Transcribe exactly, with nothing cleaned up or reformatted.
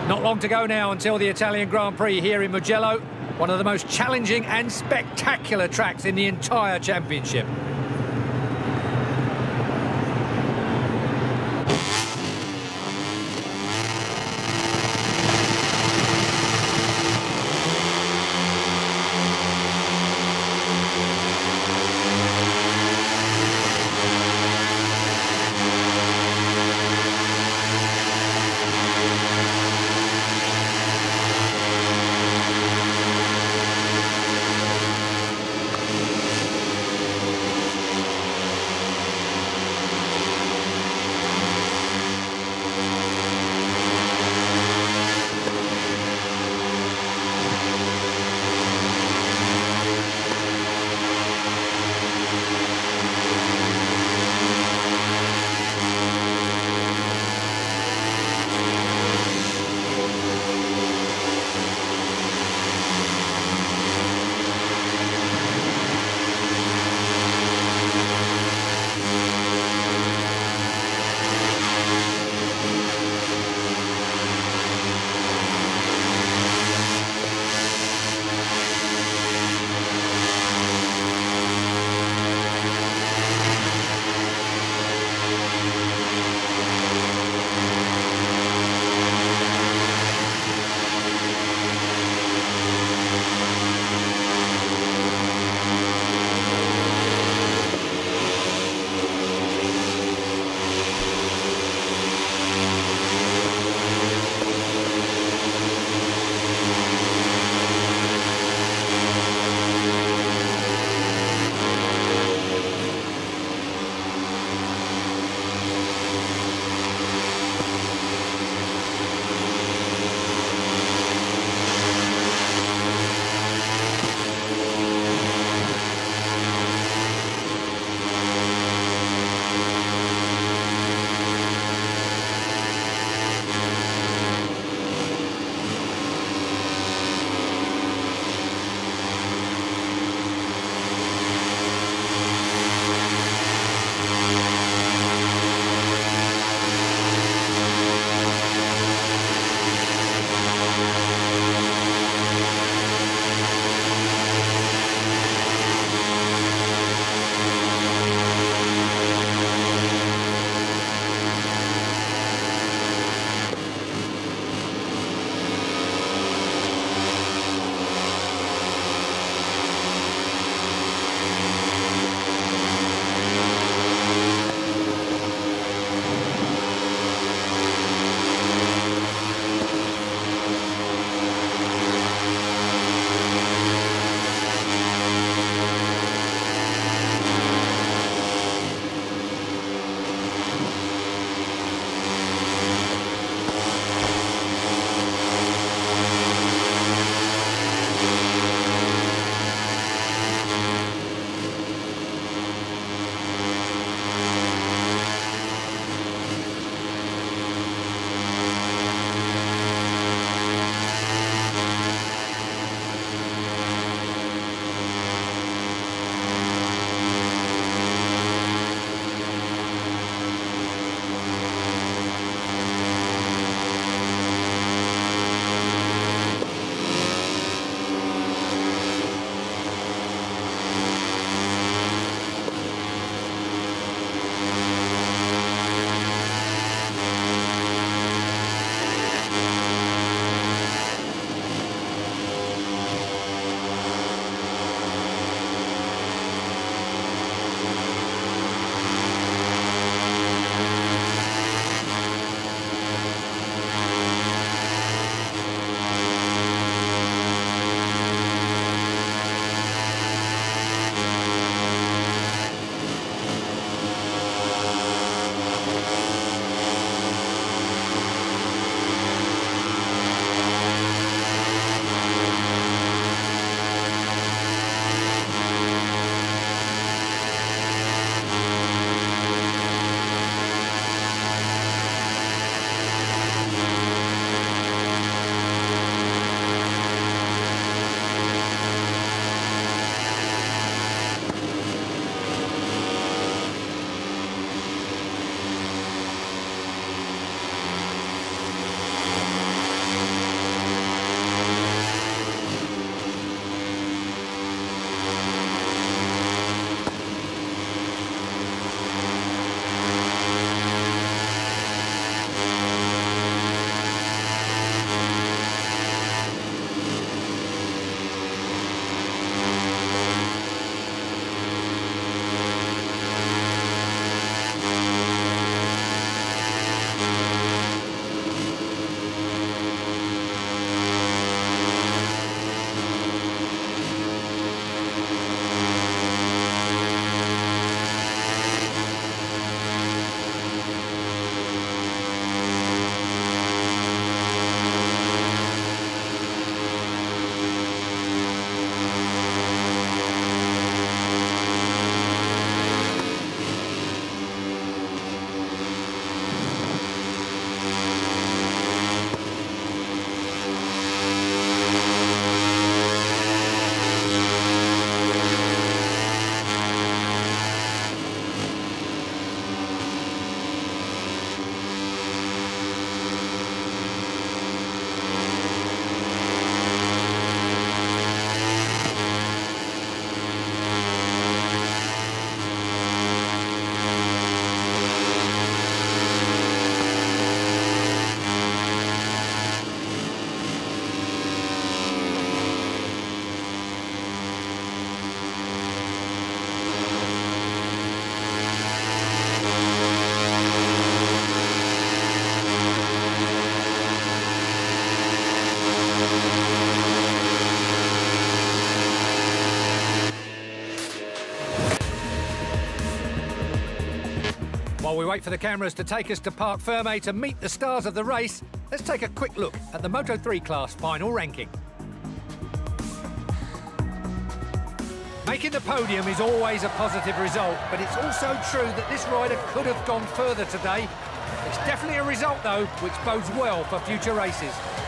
Not long to go now until the Italian Grand Prix here in Mugello, one of the most challenging and spectacular tracks in the entire championship. While we wait for the cameras to take us to Parc Ferme to meet the stars of the race, let's take a quick look at the Moto three class final ranking. Making the podium is always a positive result, but it's also true that this rider could have gone further today. It's definitely a result, though, which bodes well for future races.